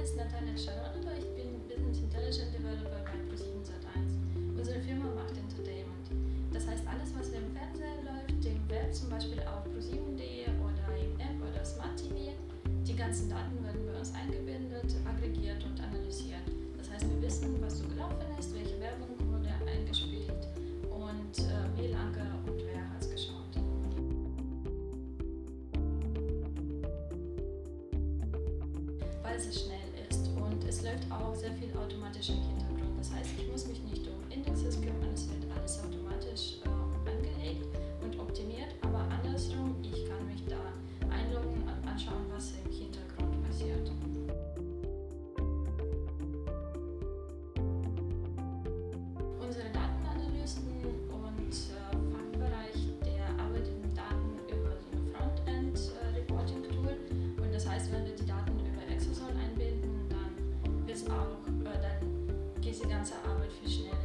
ist Natalia Sharonova, ich bin Business Intelligence Developer bei ProSiebenSat1. Unsere Firma macht Entertainment. Das heißt, alles, was im Fernsehen läuft, im Web, zum Beispiel auf pro7.de oder im App oder Smart TV, die ganzen Daten werden bei uns eingebindet, aggregiert und analysiert. Das heißt, wir wissen, was so gelaufen ist, welche Werbung wurde eingespielt und wie lange und wer hat es geschaut. Weil es schnell ist und es läuft auch sehr viel automatisch im Hintergrund. Das heißt, ich muss mich nicht um Indexes kümmern, es wird alles automatisch angelegt und optimiert, aber andersrum, ich kann mich da einloggen und anschauen, was im Hintergrund passiert. Unsere Datenanalysten und Fachbereich, der arbeitet mit Daten über so ein Frontend-Reporting-Tool und das heißt, wenn wir die Daten über Exasol einbinden, dann geht die ganze Arbeit viel schneller.